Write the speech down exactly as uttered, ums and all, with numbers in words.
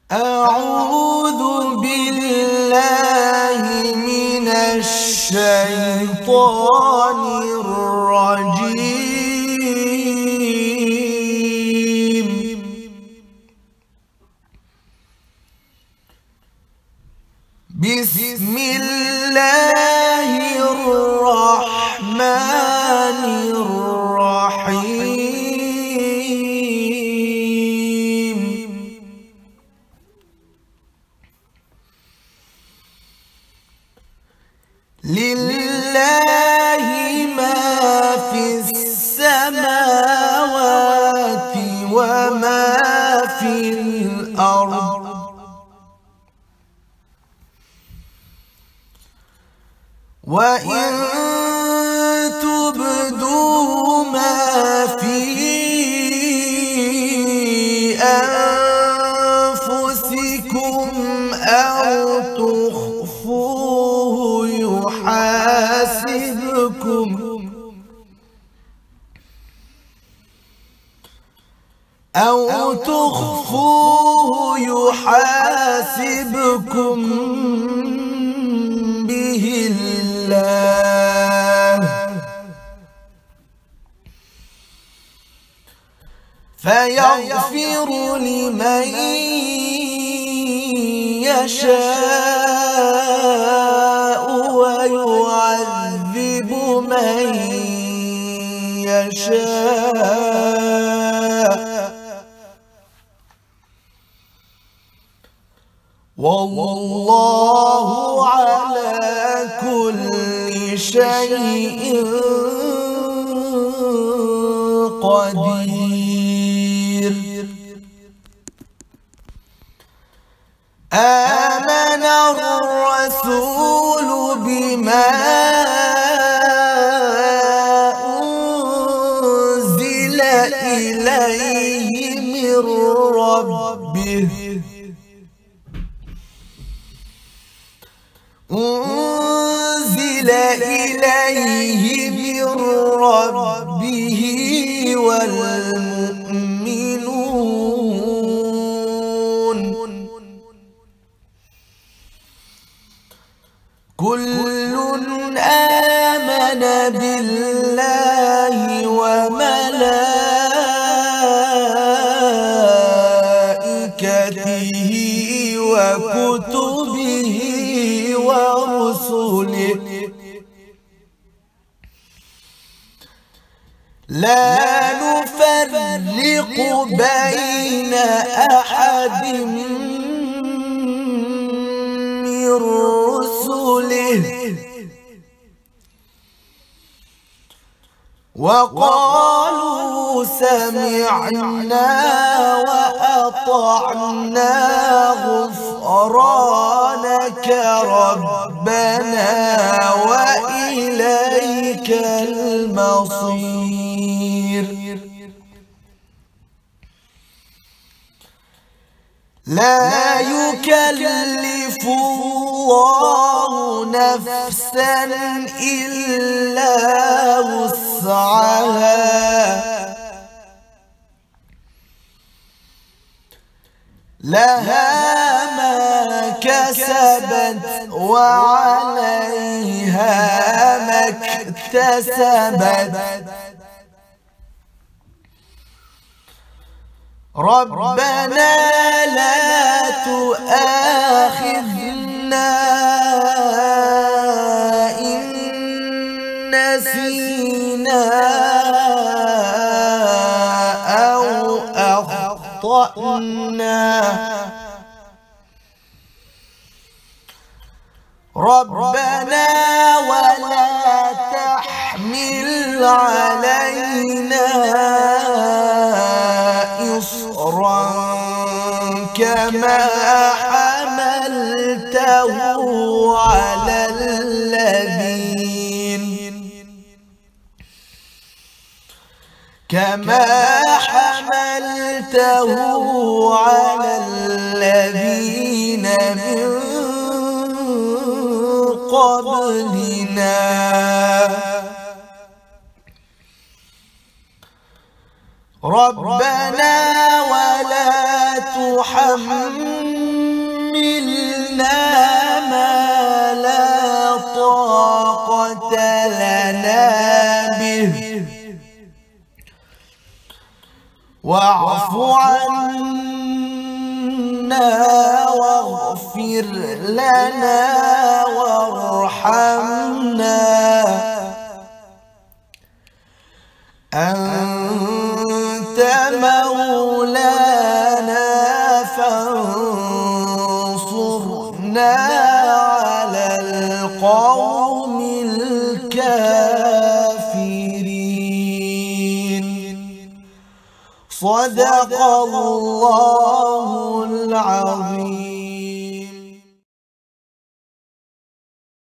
أعوذ بالله من الشيطان الرجيم. بسم الله الرحمن الرحيم. لله ما في السماوات وما في الأرض، وإن تبدوا ما في أنفسكم أو تخفوه يحاسبكم أو تخفوه يحاسبكم به الله، فيغفر لمن يشاء ويعذب من يشاء، والله على كل شيء قدير. آمن الرسول بما أنزل إليه من ربه أنزل إليه من ربه والمؤمنون كل آمن بالله وملائكته وكتبه ورسله لا نفرق بين أحد من رسله وقالوا سمعنا وأطعنا غفرانك ربنا وإليك المصير. لا يكلف الله نفسا إلا وسعها، لها ما كسبت وعليها ما اكتسبت. ربنا لا تؤاخذنا إن نسينا أو أخطأنا. ربنا ولا تحمل علينا إصرا كما حملته على الذين كما حملته على الذين من قبلنا. ربنا ولا تحملنا حملنا ما لا طاقة لنا به واعف عنا واغفر لنا وارحمنا أنت مولانا فانصرنا على القوم الكافرين. صدق الله العظيم.